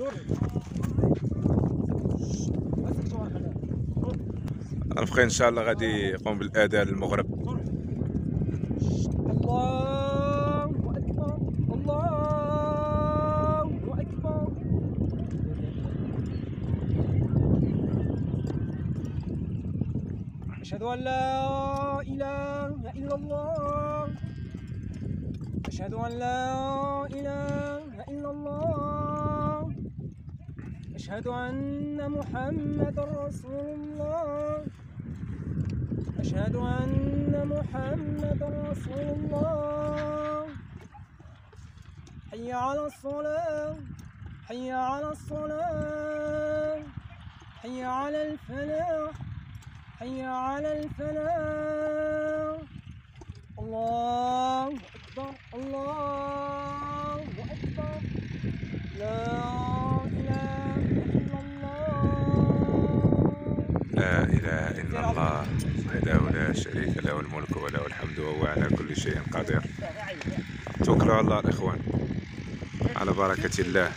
رفقي ان شاء الله غادي يقوم بالاذان المغرب. الله اكبر الله اكبر. أشهد أن لا إله إلا الله. أشهد أن لا إله إلا الله. أشهد أن محمد رسول الله. أشهد أن محمد رسول الله. حي على الصلاة حي على الصلاة حي على الفلاح حي على الفلاح. الله أكبر الله أكبر. لا إله إلا الله. لا اله الا الله وحده لا شريك له الملك وله الحمد وهو على كل شيء قدير. توكلوا على الله الاخوان على بركة الله.